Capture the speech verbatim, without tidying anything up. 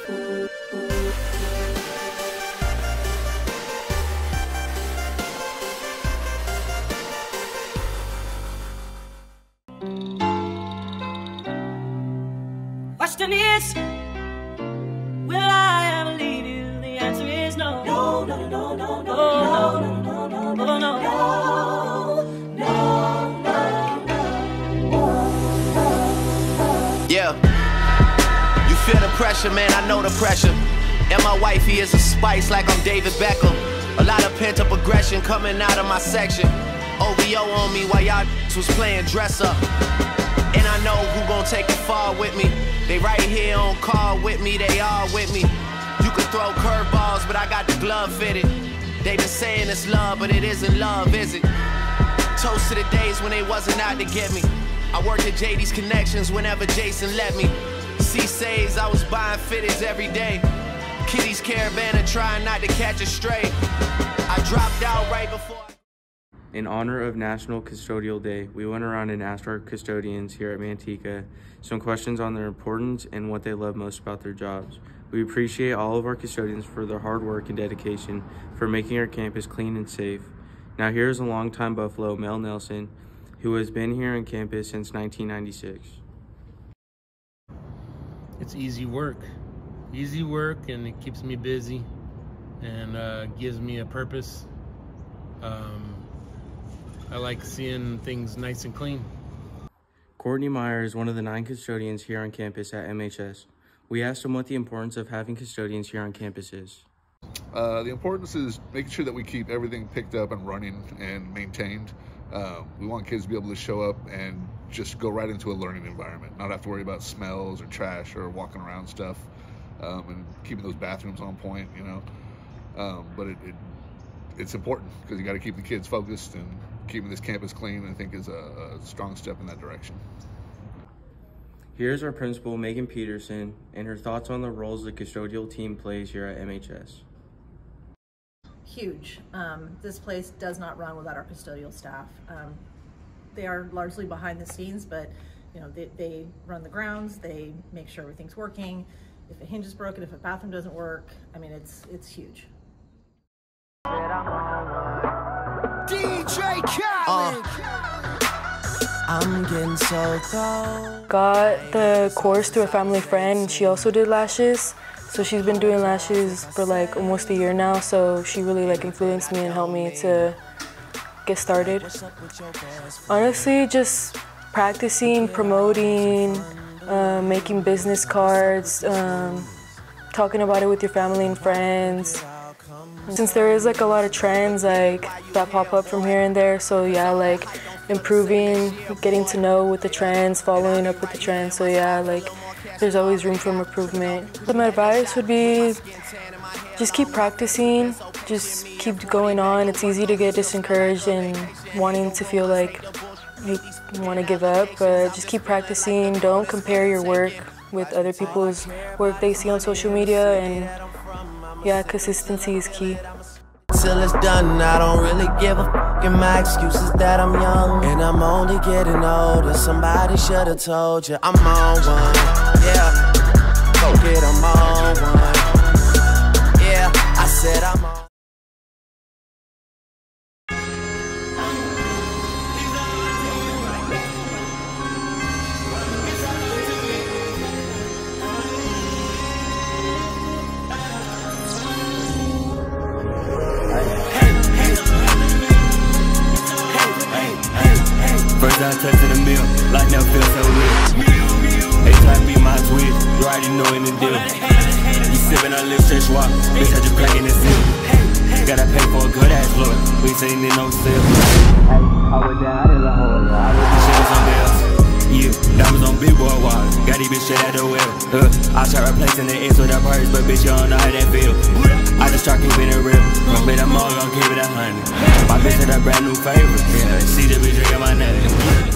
Question is, will I ever leave you? The answer is no. No, no, no, no, no, no, no, no, no, no, no, no, no. Yeah, you feel the pressure, man, I know the pressure. And my wifey is a spice like I'm David Beckham. A lot of pent-up aggression coming out of my section. O V O on me while y'all was playing dress up. And I know who gon' take it far with me. They right here on call with me, they all with me. You can throw curveballs, but I got the glove fitted. They been saying it's love, but it isn't love, is it? Toast to the days when they wasn't out to get me. I worked at J D's Connections whenever Jason let me. C-Saves, I was buying fitteds every day. Kitty's Caravan and trying not to catch a stray. I dropped out right before. In honor of National Custodial Day, we went around and asked our custodians here at Manteca some questions on their importance and what they love most about their jobs. We appreciate all of our custodians for their hard work and dedication for making our campus clean and safe. Now here's a longtime Buffalo, Mel Nelson, who has been here on campus since nineteen ninety-six. It's easy work. Easy work, and it keeps me busy and uh, gives me a purpose. Um, I like seeing things nice and clean. Courtney Meyer is one of the nine custodians here on campus at M H S. We asked him what the importance of having custodians here on campus is. Uh, the importance is making sure that we keep everything picked up and running and maintained. Uh, we want kids to be able to show up and just go right into a learning environment, not have to worry about smells or trash or walking around stuff, um, and keeping those bathrooms on point, you know. Um, but it, it, it's important because you got to keep the kids focused, and keeping this campus clean, I think, is a, a strong step in that direction. Here's our principal, Megan Peterson, and her thoughts on the roles the custodial team plays here at M H S. Huge. Um, this place does not run without our custodial staff. Um, they are largely behind the scenes, but you know, they, they run the grounds, they make sure everything's working. If a hinge is broken, if a bathroom doesn't work, I mean, it's, it's huge. D J Khaled. I'm getting so cold. Got the course through a family friend, and she also did lashes. So she's been doing lashes for like almost a year now, so she really like influenced me and helped me to get started. Honestly, just practicing, promoting, uh, making business cards, um, talking about it with your family and friends. Since there is like a lot of trends like that pop up from here and there, so yeah, like improving, getting to know with the trends, following up with the trends, so yeah, like there's always room for improvement. So my advice would be just keep practicing, just keep going on. It's easy to get discouraged and wanting to feel like you want to give up, but just keep practicing. Don't compare your work with other people's work they see on social media, and yeah, consistency is key. Till it's done, I don't really give a fuck, and my excuse is that I'm young and I'm only getting older. Somebody should have told you I'm on one, yeah. Go get, I'm on one, yeah. I said I'm on. First I touch to the mill, like never feel so real. They try to be my twist, you already know in the deal. You sippin' on lip stretch walk, bitch I just playing this seal. Gotta pay for a good ass lawyer, we ain't in no sale. I went down in the hole, I wrote this shit on something else. Yeah, diamonds on big boy water, got these bitch shit out the well. Uh, I try replacing the X with that purse, but bitch you don't know how that feel. I just try keeping it real, but I'm all gonna keep it a hundred. My bitch had a brand new favorite, yeah, see the bitch drinking my name.